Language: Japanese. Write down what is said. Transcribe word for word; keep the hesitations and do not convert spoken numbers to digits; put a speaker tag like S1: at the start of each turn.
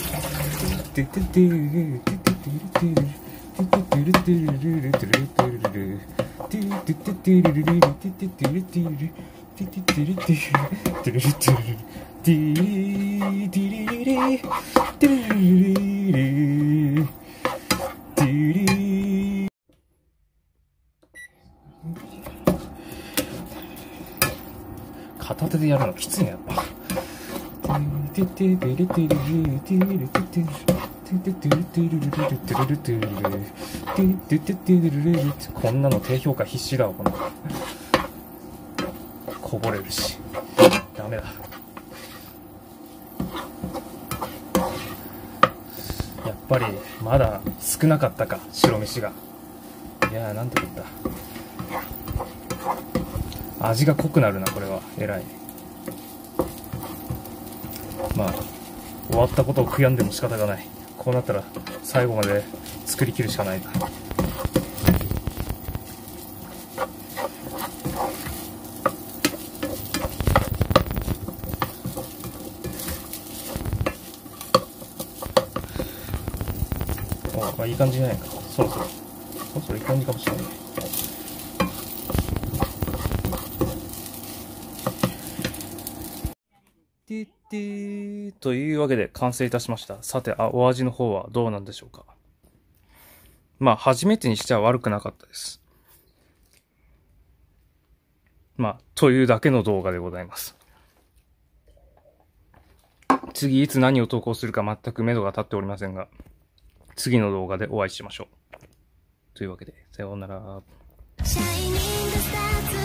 S1: 片手でやるのきついね、やっぱ。こんなの低評価必至だわ、この。こぼれるし。ダメだ。やっぱり、まだ少なかったか、白飯が。いやー、なんてこった。味が濃くなるな、これは。偉い。まあ、終わったことを悔やんでも仕方がない。こうなったら、最後まで作り切るしかないな。お、まあ、いい感じじゃないか。そろそろ。そろそろいい感じかもしれない。てってというわけで完成いたしました。さて、あ、お味の方はどうなんでしょうか。まあ、初めてにしては悪くなかったです。まあ、というだけの動画でございます。次いつ何を投稿するか全く目処が立っておりませんが、次の動画でお会いしましょう。というわけで、さようなら。